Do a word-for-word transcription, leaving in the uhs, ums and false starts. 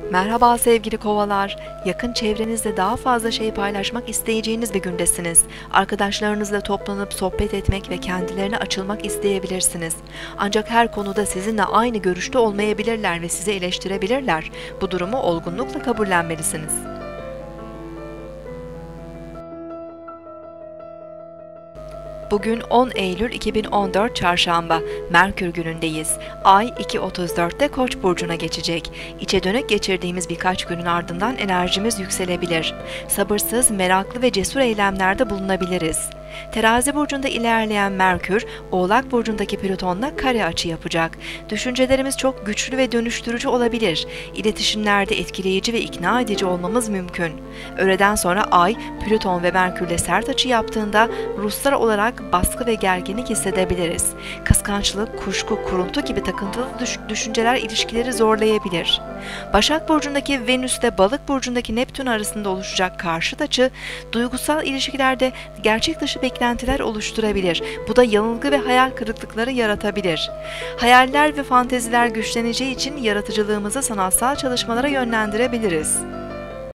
Merhaba sevgili kovalar. Yakın çevrenizde daha fazla şey paylaşmak isteyeceğiniz bir gündesiniz. Arkadaşlarınızla toplanıp sohbet etmek ve kendilerine açılmak isteyebilirsiniz. Ancak her konuda sizinle aynı görüşte olmayabilirler ve sizi eleştirebilirler. Bu durumu olgunlukla kabullenmelisiniz. Bugün on Eylül iki bin on dört Çarşamba, Merkür günündeyiz. Ay iki otuz dörtte Koç burcuna geçecek. İçe dönük geçirdiğimiz birkaç günün ardından enerjimiz yükselebilir. Sabırsız, meraklı ve cesur eylemlerde bulunabiliriz. Terazi burcunda ilerleyen Merkür, Oğlak burcundaki Plüton'la kare açı yapacak. Düşüncelerimiz çok güçlü ve dönüştürücü olabilir. İletişimlerde etkileyici ve ikna edici olmamız mümkün. Öğleden sonra Ay, Plüton ve Merkürle sert açı yaptığında ruhsal olarak baskı ve gerginlik hissedebiliriz. Kıskançlık, kuşku, kuruntu gibi takıntılı düş düşünceler ilişkileri zorlayabilir. Başak burcundaki Venüs ile Balık burcundaki Neptün arasında oluşacak karşıt açı, duygusal ilişkilerde gerçek dışı beklentiler oluşturabilir. Bu da yanılgı ve hayal kırıklıkları yaratabilir. Hayaller ve fanteziler güçleneceği için yaratıcılığımızı sanatsal çalışmalara yönlendirebiliriz.